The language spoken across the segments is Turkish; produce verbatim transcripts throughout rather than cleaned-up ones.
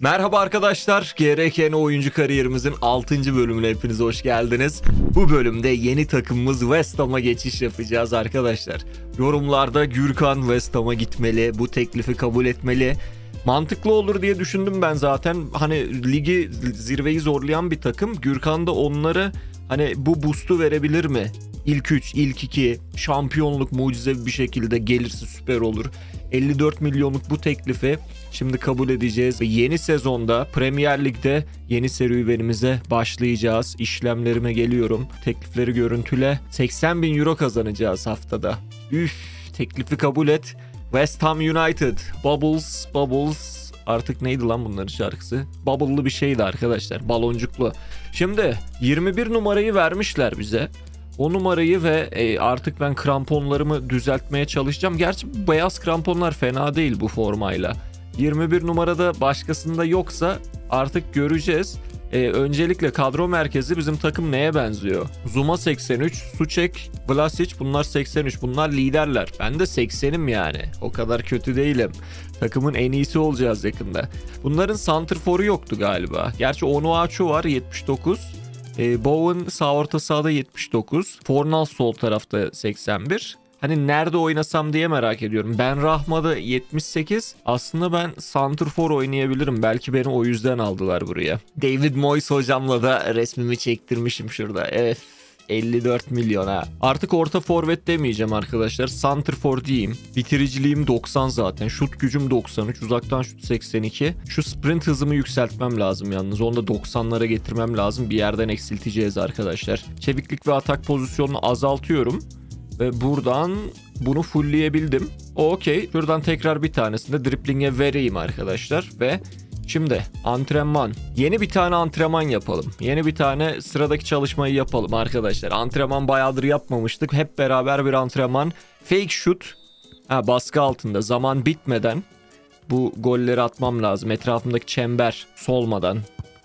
Merhaba arkadaşlar, G R K N oyuncu kariyerimizin altıncı bölümüne hepiniz hoş geldiniz. Bu bölümde yeni takımımız West Ham'a geçiş yapacağız arkadaşlar. Yorumlarda Gürkan West Ham'a gitmeli, bu teklifi kabul etmeli. Mantıklı olur diye düşündüm ben zaten. Hani ligi, zirveyi zorlayan bir takım. Gürkan da onları hani bu boost'u verebilir mi? İlk üç, ilk iki, şampiyonluk mucizevi bir şekilde gelirse süper olur. elli dört milyonluk bu teklifi şimdi kabul edeceğiz ve yeni sezonda Premier Lig'de yeni serüvenimize başlayacağız. İşlemlerime geliyorum. Teklifleri görüntüle. seksen bin euro kazanacağız haftada. Üf, teklifi kabul et. West Ham United. Bubbles, Bubbles. Artık neydi lan bunların şarkısı? Bubble'lı bir şeydi arkadaşlar. Baloncuklu. Şimdi yirmi bir numarayı vermişler bize. O numarayı ve e, artık ben kramponlarımı düzeltmeye çalışacağım. Gerçi beyaz kramponlar fena değil bu formayla. yirmi bir numarada başkasında yoksa artık göreceğiz. E, öncelikle kadro merkezi bizim takım neye benziyor? Zuma seksen üç, Suçek, Vlasic bunlar seksen üç. Bunlar liderler. Ben de seksenim yani. O kadar kötü değilim. Takımın en iyisi olacağız yakında. Bunların santrforu yoktu galiba. Gerçi Onuachu var yetmiş dokuz. E, Bowen sağ orta sahada yetmiş dokuz. Fornals sol tarafta seksen bir. Hani nerede oynasam diye merak ediyorum. Ben Rahma'da yetmiş sekiz. Aslında ben santrfor oynayabilirim. Belki beni o yüzden aldılar buraya. David Moyes hocamla da resmimi çektirmişim şurada. Evet. elli dört milyon ha. Artık orta forvet demeyeceğim arkadaşlar. Santrfor diyeyim. Bitiriciliğim doksan zaten. Şut gücüm doksan üç. Uzaktan şut seksen iki. Şu sprint hızımı yükseltmem lazım yalnız. Onu da doksanlara getirmem lazım. Bir yerden eksilteceğiz arkadaşlar. Çeviklik ve atak pozisyonunu azaltıyorum. Ve buradan bunu fullleyebildim. Okey. Şuradan tekrar bir tanesini de dripling'e vereyim arkadaşlar. Ve şimdi antrenman. Yeni bir tane antrenman yapalım. Yeni bir tane sıradaki çalışmayı yapalım arkadaşlar. Antrenman bayağıdır yapmamıştık. Hep beraber bir antrenman. Fake shoot. Ha, baskı altında. Zaman bitmeden bu golleri atmam lazım. Etrafımdaki çember solmadan.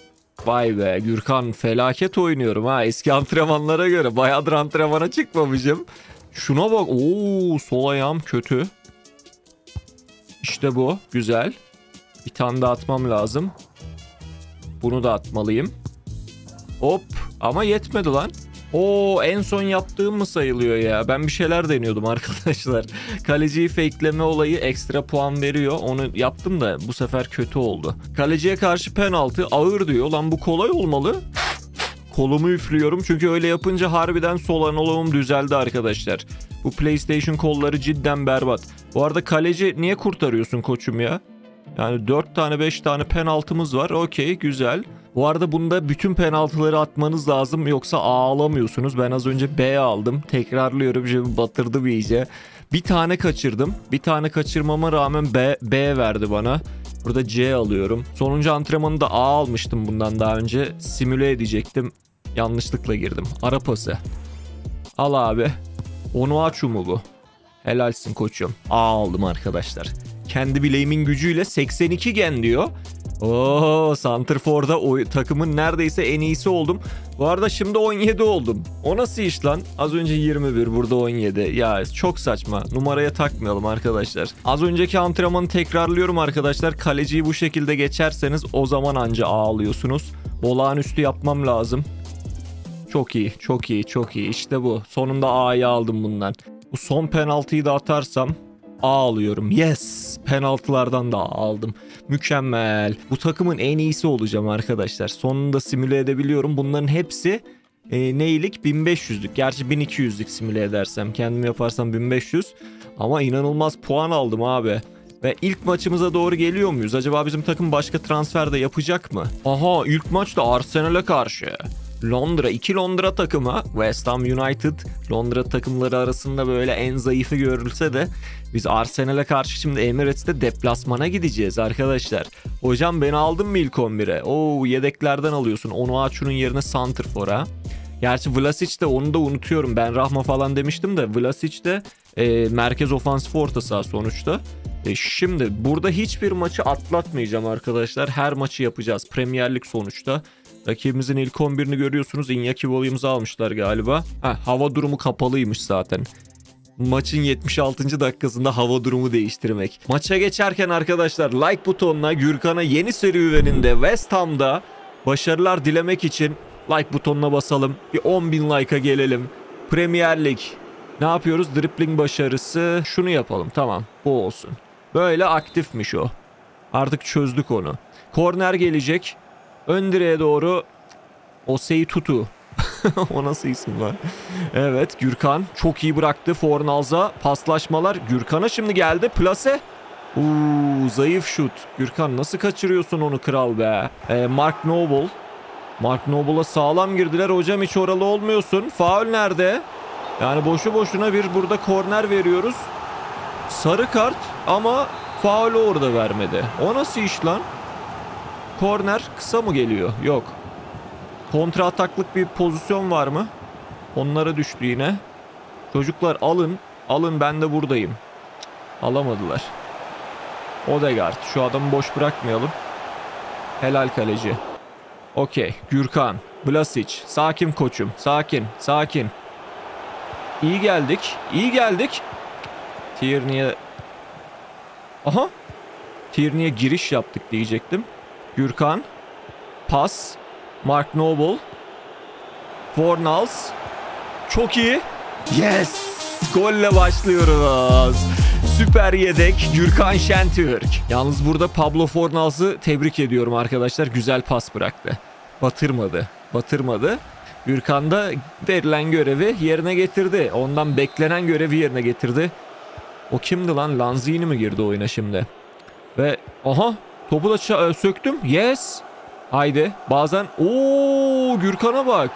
Vay be Gürkan, felaket oynuyorum ha. Eski antrenmanlara göre bayağıdır antrenmana çıkmamışım. Şuna bak. Oo, sol ayağım kötü. İşte bu. Güzel. Bir tane daha atmam lazım. Bunu da atmalıyım. Hop. Ama yetmedi lan. Oo, en son yaptığım mı sayılıyor ya? Ben bir şeyler deniyordum arkadaşlar. Kaleciyi fakeleme olayı ekstra puan veriyor. Onu yaptım da bu sefer kötü oldu. Kaleciye karşı penaltı ağır diyor. Lan bu kolay olmalı. Kolumu üflüyorum çünkü öyle yapınca harbiden sol analogum düzeldi arkadaşlar. Bu PlayStation kolları cidden berbat. Bu arada kaleci niye kurtarıyorsun koçum ya? Yani dört tane beş tane penaltımız var. Okey, güzel. Bu arada bunda bütün penaltıları atmanız lazım yoksa ağlamıyorsunuz. Ben az önce B aldım. Tekrarlıyorum, şimdi batırdım iyice. Bir tane kaçırdım. Bir tane kaçırmama rağmen B, B verdi bana. Burada C alıyorum. Sonuncu antrenmanı da A almıştım bundan daha önce. Simüle edecektim. Yanlışlıkla girdim. Ara pası. Al abi. Onuachu mu bu? Helalsin koçum. A aldım arkadaşlar. Kendi bileğimin gücüyle seksen iki gen diyor. Oo, santrfor'da o takımın neredeyse en iyisi oldum. Bu arada şimdi on yedi oldum. O nasıl iş lan? Az önce yirmi bir, burada on yedi. Ya çok saçma. Numaraya takmayalım arkadaşlar. Az önceki antrenmanı tekrarlıyorum arkadaşlar. Kaleciyi bu şekilde geçerseniz o zaman anca ağlıyorsunuz. Olağanüstü yapmam lazım. Çok iyi, çok iyi, çok iyi. İşte bu. Sonunda A'yı aldım bundan. Bu son penaltıyı da atarsam A alıyorum. Yes! Penaltılardan da aldım. Mükemmel. Bu takımın en iyisi olacağım arkadaşlar. Sonunda simüle edebiliyorum. Bunların hepsi e, neylik? bin beş yüzlük. Gerçi bin iki yüzlük simüle edersem. Kendim yaparsam bin beş yüz. Ama inanılmaz puan aldım abi. Ve ilk maçımıza doğru geliyor muyuz? Acaba bizim takım başka transfer de yapacak mı? Aha, ilk maç da Arsenal'e karşı. Londra, iki Londra takımı. West Ham United Londra takımları arasında böyle en zayıfı görülse de biz Arsenal'e karşı şimdi Emirates'te deplasmana gideceğiz arkadaşlar. Hocam beni aldın mı ilk on bire? Oo, yedeklerden alıyorsun. Onuachu'nun yerine santrfor'a. Gerçi Vlasic de, onu da unutuyorum. Ben Rahma falan demiştim de Vlasic de e, merkez ofansif orta saha sonuçta. E, şimdi burada hiçbir maçı atlatmayacağım arkadaşlar. Her maçı yapacağız. Premier Lig sonuçta. Rakibimizin ilk on birini görüyorsunuz. Iñaki Williams'ı almışlar galiba. Heh, hava durumu kapalıymış zaten. Maçın yetmiş altıncı dakikasında hava durumu değiştirmek. Maça geçerken arkadaşlar like butonuna, Gürkan'a yeni serüveninde West Ham'da başarılar dilemek için like butonuna basalım. Bir on bin like'a gelelim. Premier Lig. Ne yapıyoruz? Dribbling başarısı. Şunu yapalım. Tamam. Bu olsun. Böyle aktifmiş o. Artık çözdük onu. Korner gelecek. Ön direğe doğru. Osei Tutu. O nasıl isim lan? Evet, Gürkan çok iyi bıraktı. Fornals'a paslaşmalar. Gürkan'a şimdi geldi. Plase. Uuu, zayıf şut. Gürkan nasıl kaçırıyorsun onu kral be? Ee, Mark Noble. Mark Noble'a sağlam girdiler. Hocam hiç oralı olmuyorsun. Faul nerede? Yani boşu boşuna bir burada korner veriyoruz. Sarı kart ama faulü orada vermedi. O nasıl iş lan? Korner kısa mı geliyor? Yok. Kontra ataklık bir pozisyon var mı? Onlara düştü yine. Çocuklar alın. Alın, ben de buradayım. Cık, alamadılar. Odegaard. Şu adamı boş bırakmayalım. Helal kaleci. Okey. Gürkan. Vlasic. Sakin koçum. Sakin. Sakin. İyi geldik. İyi geldik. Tierney'e... Aha. Tierney'e giriş yaptık diyecektim. Gürkan. Pas. Mark Noble. Fornals. Çok iyi. Yes. Golle başlıyoruz. Süper yedek Gürkan Şentürk. Yalnız burada Pablo Fornals'ı tebrik ediyorum arkadaşlar. Güzel pas bıraktı. Batırmadı. Batırmadı. Gürkan da verilen görevi yerine getirdi. Ondan beklenen görevi yerine getirdi. O kimdi lan? Lanzini mi girdi oyuna şimdi? Ve aha, topu da söktüm. Yes. Haydi. Bazen ooo, Gürkan'a bak.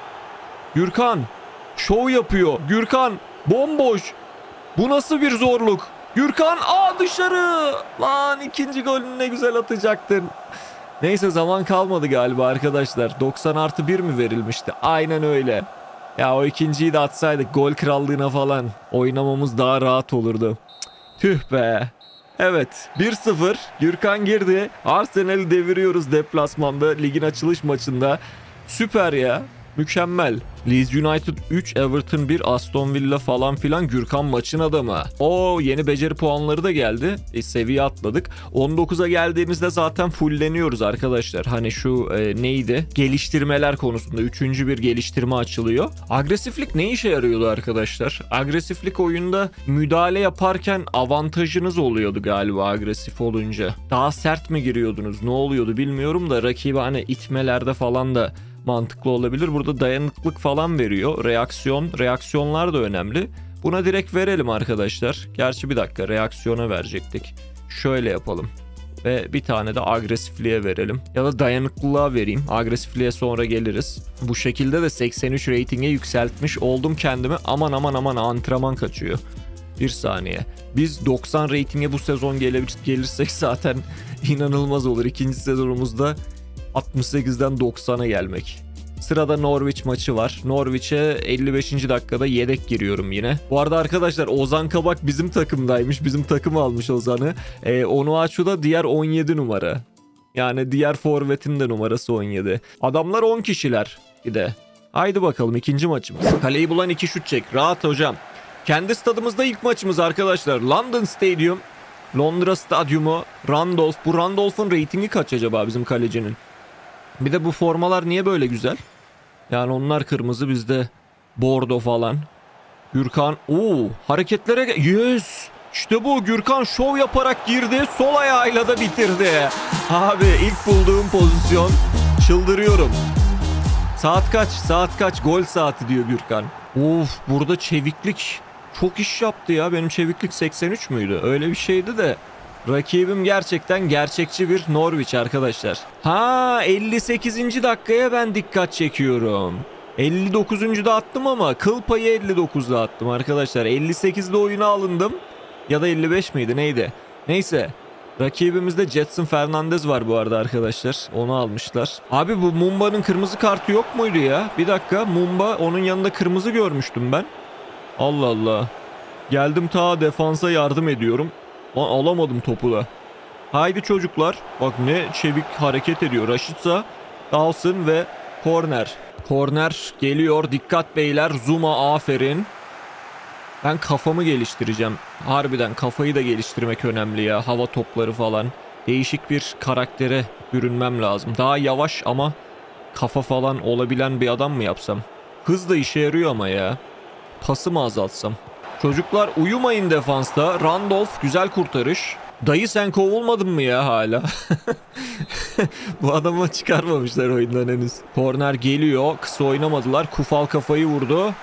Gürkan şov yapıyor. Gürkan bomboş. Bu nasıl bir zorluk? Gürkan aa dışarı. Lan ikinci golünü ne güzel atacaktın. Neyse, zaman kalmadı galiba arkadaşlar. doksan artı bir mi verilmişti? Aynen öyle. Ya o ikinciyi de atsaydık gol krallığına falan oynamamız daha rahat olurdu. Tüh be. Evet, bir sıfır. Gürkan girdi. Arsenal'i deviriyoruz deplasmanda ligin açılış maçında. Süper ya. Mükemmel. Leeds United üç, Everton bir, Aston Villa falan filan. Gürkan maçın adamı. O yeni beceri puanları da geldi. E, seviye atladık. on dokuza geldiğimizde zaten fulleniyoruz arkadaşlar. Hani şu e, neydi? Geliştirmeler konusunda üçüncü bir geliştirme açılıyor. Agresiflik ne işe yarıyordu arkadaşlar? Agresiflik oyunda müdahale yaparken avantajınız oluyordu galiba agresif olunca. Daha sert mi giriyordunuz? Ne oluyordu bilmiyorum da rakibi hani itmelerde falan da mantıklı olabilir. Burada dayanıklık falan veriyor. Reaksiyon, reaksiyonlar da önemli. Buna direkt verelim arkadaşlar. Gerçi bir dakika, reaksiyona verecektik. Şöyle yapalım. Ve bir tane de agresifliğe verelim. Ya da dayanıklılığa vereyim. Agresifliğe sonra geliriz. Bu şekilde de seksen üç reytinge yükseltmiş oldum kendimi. Aman aman aman, antrenman kaçıyor. Bir saniye. Biz doksan reytinge bu sezon gelirsek zaten inanılmaz olur. İkinci sezonumuzda altmış sekizden doksana gelmek. Sırada Norwich maçı var. Norwich'e elli beşinci dakikada yedek giriyorum yine. Bu arada arkadaşlar Ozan Kabak bizim takımdaymış. Bizim takım almış Ozan'ı. Ee, Onuachu da diğer on yedi numara. Yani diğer forvetin de numarası on yedi. Adamlar on kişiler bir de. Haydi bakalım ikinci maçımız. Kaleyi bulan iki şut çek. Rahat hocam. Kendi stadımızda ilk maçımız arkadaşlar. London Stadium. Londra Stadyumu. Randolph. Bu Randolph'un reytingi kaç acaba bizim kalecinin? Bir de bu formalar niye böyle güzel? Yani onlar kırmızı, bizde bordo falan. Gürkan, ooo, hareketlere... Yes! İşte bu, Gürkan şov yaparak girdi. Sol ayağıyla da bitirdi. Abi ilk bulduğum pozisyon. Çıldırıyorum. Saat kaç? Saat kaç? Gol saati diyor Gürkan. Of, burada çeviklik çok iş yaptı ya. Benim çeviklik seksen üç müydü? Öyle bir şeydi de. Rakibim gerçekten gerçekçi bir Norwich arkadaşlar. Ha, elli sekizinci dakikaya ben dikkat çekiyorum. elli dokuzuncuda attım ama kıl payı elli dokuzda attım arkadaşlar. elli sekizde oyuna alındım. Ya da elli beş miydi neydi? Neyse. Rakibimizde Jetson Fernandez var bu arada arkadaşlar. Onu almışlar. Abi bu Mumba'nın kırmızı kartı yok muydu ya? Bir dakika, Mumba, onun yanında kırmızı görmüştüm ben. Allah Allah. Geldim ta defansa yardım ediyorum. Lan alamadım topu da. Haydi çocuklar. Bak ne çevik hareket ediyor. Rashica, Dawson ve korner. Korner geliyor. Dikkat beyler. Zuma, aferin. Ben kafamı geliştireceğim. Harbiden kafayı da geliştirmek önemli ya. Hava topları falan. Değişik bir karaktere bürünmem lazım. Daha yavaş ama kafa falan olabilen bir adam mı yapsam? Hız da işe yarıyor ama ya. Pası mı azaltsam? Çocuklar uyumayın defansta. Randolph güzel kurtarış. Dayı sen kovulmadın mı ya hala? Bu adamı çıkarmamışlar oyundan henüz. Korner geliyor. Kısa oynamadılar. Kufal kafayı vurdu.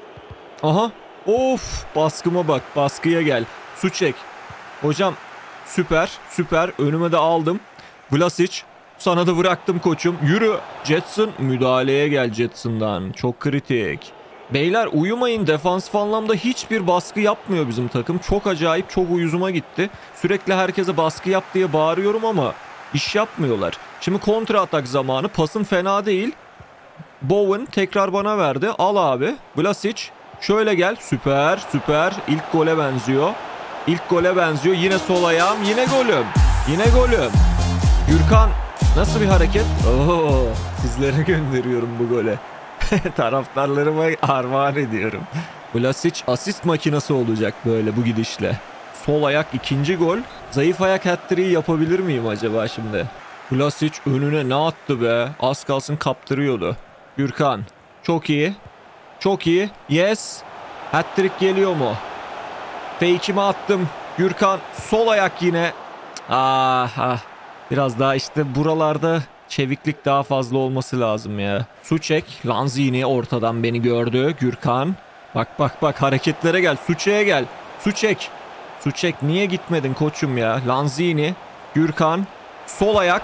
Aha. Of, baskıma bak. Baskıya gel. Su çek. Hocam süper süper. Önüme de aldım. Vlasic. Sana da bıraktım koçum. Yürü. Jetson. Müdahaleye gel Jetson'dan. Çok kritik. Beyler uyumayın. Defansif anlamda hiçbir baskı yapmıyor bizim takım. Çok acayip, çok uyuzuma gitti. Sürekli herkese baskı yap diye bağırıyorum ama iş yapmıyorlar. Şimdi kontra atak zamanı. Pasın fena değil. Bowen tekrar bana verdi. Al abi. Vlasic. Şöyle gel. Süper süper. İlk gole benziyor. İlk gole benziyor. Yine sol ayağım. Yine golüm. Yine golüm. Gürkan nasıl bir hareket? Oo, sizlere gönderiyorum bu gole. Taraftarlarıma armağan ediyorum. Vlasic asist makinesi olacak böyle bu gidişle. Sol ayak ikinci gol. Zayıf ayak hat-trick'i yapabilir miyim acaba şimdi? Vlasic önüne ne attı be? Az kalsın kaptırıyordu. Gürkan çok iyi. Çok iyi. Yes. Hat-trick geliyor mu? Fake'imi attım. Gürkan sol ayak yine. Ah, ah. Biraz daha işte buralarda çeviklik daha fazla olması lazım ya. Suçek. Lanzini ortadan beni gördü. Gürkan. Bak bak bak hareketlere gel. Suçek'e gel. Suçek. Suçek niye gitmedin koçum ya? Lanzini. Gürkan. Sol ayak.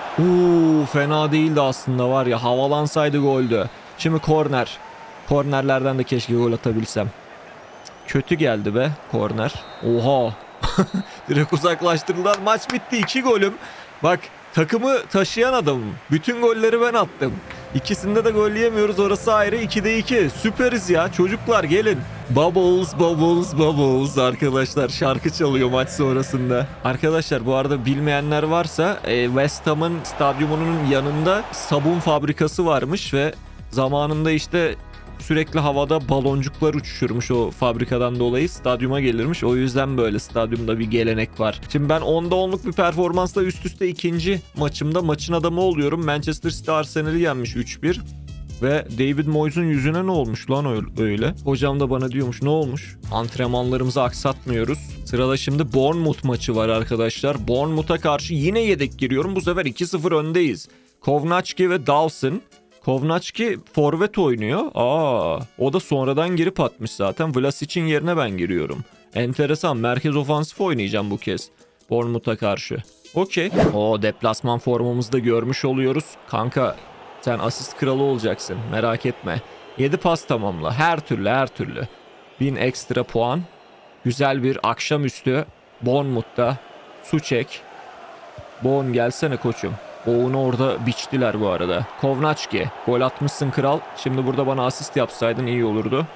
Uuu fena değildi aslında var ya. Havalansaydı goldü. Şimdi korner. Kornerlerden de keşke gol atabilsem. Kötü geldi be korner. Oha. Direkt uzaklaştırdılar. Maç bitti. iki golüm. Bak takımı taşıyan adamım. Bütün golleri ben attım. İkisinde de gol yemiyoruz. Orası ayrı. ikide iki. Süperiz ya. Çocuklar gelin. Bubbles, bubbles, bubbles. Arkadaşlar şarkı çalıyor maç sonrasında. Arkadaşlar bu arada bilmeyenler varsa e, West Ham'ın stadyumunun yanında sabun fabrikası varmış ve zamanında işte sürekli havada baloncuklar uçuşurmuş o fabrikadan dolayı stadyuma gelirmiş. O yüzden böyle stadyumda bir gelenek var. Şimdi ben onda onluk bir performansla üst üste ikinci maçımda maçın adamı oluyorum. Manchester City Arsenal'i yenmiş üç bir. Ve David Moyes'un yüzüne ne olmuş lan öyle? Hocam da bana diyormuş ne olmuş? Antrenmanlarımızı aksatmıyoruz. Sırada şimdi Bournemouth maçı var arkadaşlar. Bournemouth'a karşı yine yedek giriyorum. Bu sefer iki sıfır öndeyiz. Kovnacki ve Dawson. Kovnacki forvet oynuyor. Aa, o da sonradan girip atmış zaten. Vlasic'in yerine ben giriyorum. Enteresan. Merkez ofansif oynayacağım bu kez. Bournemouth'a karşı. Okey. O deplasman formamızı da görmüş oluyoruz. Kanka sen asist kralı olacaksın. Merak etme. yedi pas tamamla. Her türlü her türlü. bin ekstra puan. Güzel bir akşamüstü. Bournemouth'ta. Su çek. Bourne gelsene koçum. Boğunu orada biçtiler bu arada. Kovnacki. Gol atmışsın kral. Şimdi burada bana asist yapsaydın iyi olurdu.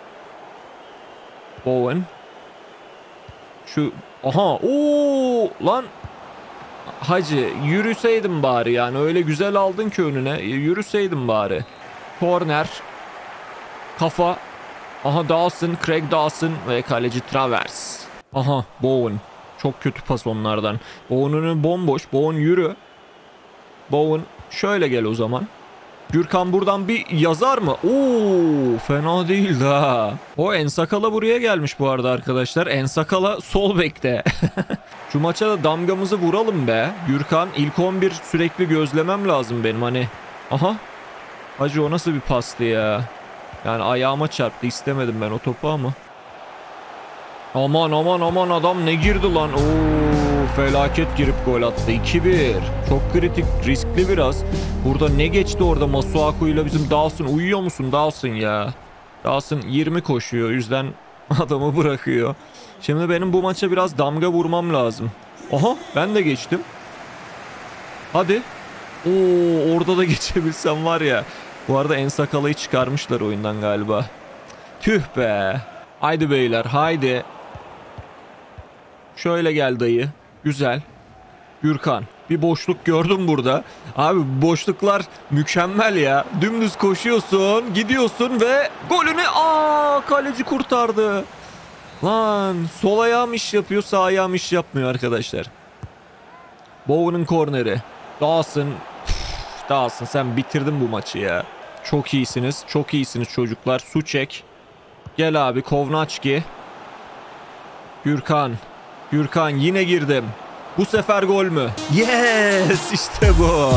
Bowen. Şu. Aha. Oo lan. Hacı yürüseydin bari yani. Öyle güzel aldın ki önüne. Yürüseydin bari. Corner. Kafa. Aha Dawson. Craig Dawson ve kaleci Travers. Aha Bowen. Çok kötü pas onlardan. Bowen'un önü bomboş. Bowen yürü. Bowen şöyle gel o zaman. Gürkan buradan bir yazar mı? Oo, fena değil ha. O Ensakala buraya gelmiş bu arada arkadaşlar. Ensakala sol bekte. Şu maça da damgamızı vuralım be. Gürkan ilk on bir sürekli gözlemem lazım benim hani. Aha. Hacı o nasıl bir pastı ya. Yani ayağıma çarptı, istemedim ben o topu ama. Aman aman aman adam ne girdi lan. Oo, felaket girip gol attı. iki bir. Çok kritik, riskli biraz. Burada ne geçti orada Masuaku ile bizim Dawson. Uyuyor musun Dawson ya? Dawson yirmi koşuyor. O yüzden adamı bırakıyor. Şimdi benim bu maça biraz damga vurmam lazım. Aha ben de geçtim. Hadi. Oo, orada da geçebilsem var ya. Bu arada Ensakala'yı çıkarmışlar oyundan galiba. Tüh be. Haydi beyler haydi. Şöyle gel dayı. Güzel. Gürkan. Bir boşluk gördüm burada. Abi boşluklar mükemmel ya. Dümdüz koşuyorsun, gidiyorsun ve golünü aa kaleci kurtardı. Lan sol ayağım iş yapıyor, sağ ayağım iş yapmıyor arkadaşlar. Bowen'ın korneri. Dawson. Üf, Dawson sen bitirdin bu maçı ya. Çok iyisiniz. Çok iyisiniz çocuklar. Suçek. Gel abi Kovnacki. Gürkan. Gürkan yine girdim. Bu sefer gol mü? Yes, işte bu.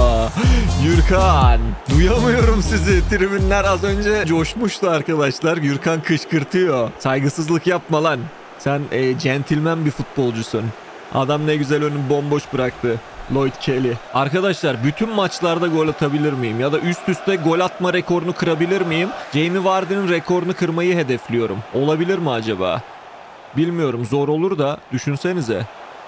Gürkan. Duyamıyorum sizi. Tribünler az önce coşmuştu arkadaşlar. Gürkan kışkırtıyor. Saygısızlık yapma lan. Sen e, centilmen bir futbolcusun. Adam ne güzel önünü bomboş bıraktı. Lloyd Kelly. Arkadaşlar bütün maçlarda gol atabilir miyim? Ya da üst üste gol atma rekorunu kırabilir miyim? Jamie Vardy'nin rekorunu kırmayı hedefliyorum. Olabilir mi acaba? Bilmiyorum, zor olur da düşünsenize.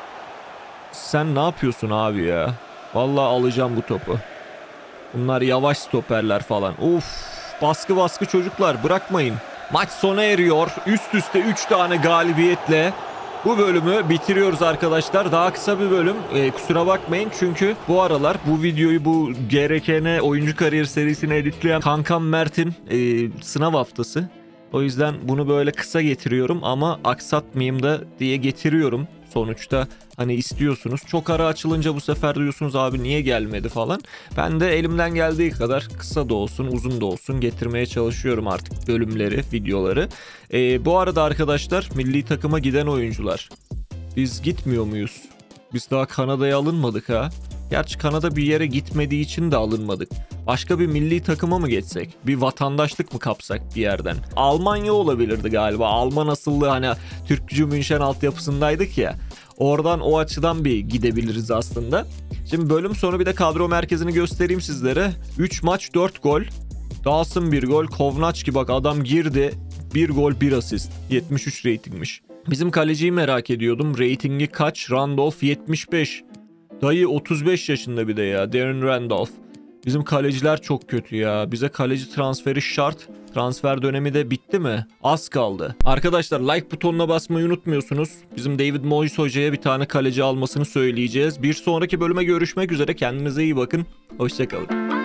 Sen ne yapıyorsun abi ya? Vallahi alacağım bu topu. Bunlar yavaş stoperler falan. Of, baskı baskı çocuklar, bırakmayın. Maç sona eriyor. Üst üste üç tane galibiyetle bu bölümü bitiriyoruz arkadaşlar. Daha kısa bir bölüm. Ee, kusura bakmayın çünkü bu aralar bu videoyu, bu G R K N oyuncu kariyer serisini editleyen kankam Mert'in e, sınav haftası. O yüzden bunu böyle kısa getiriyorum ama aksatmayayım da diye getiriyorum. Sonuçta hani istiyorsunuz. Çok ara açılınca bu sefer diyorsunuz abi niye gelmedi falan. Ben de elimden geldiği kadar kısa da olsun uzun da olsun getirmeye çalışıyorum artık bölümleri, videoları. Ee, bu arada arkadaşlar milli takıma giden oyuncular. Biz gitmiyor muyuz? Biz daha Kanada'ya alınmadık ha. Gerçi Kanada bir yere gitmediği için de alınmadık. Başka bir milli takıma mı geçsek? Bir vatandaşlık mı kapsak bir yerden? Almanya olabilirdi galiba. Alman asıllı hani Türkgücü München altyapısındaydık ya. Oradan o açıdan bir gidebiliriz aslında. Şimdi bölüm sonu bir de kadro merkezini göstereyim sizlere. üç maç dört gol. Dawson bir gol. Kovnacki bak adam girdi. bir gol bir asist. yetmiş üç ratingmiş. Bizim kaleciyi merak ediyordum. Ratingi kaç? Randolph yetmiş beş. Dayı otuz beş yaşında bir de ya. Darren Randolph. Bizim kaleciler çok kötü ya. Bize kaleci transferi şart. Transfer dönemi de bitti mi? Az kaldı. Arkadaşlar like butonuna basmayı unutmuyorsunuz. Bizim David Moyes hocaya bir tane kaleci almasını söyleyeceğiz. Bir sonraki bölüme görüşmek üzere. Kendinize iyi bakın. Hoşçakalın.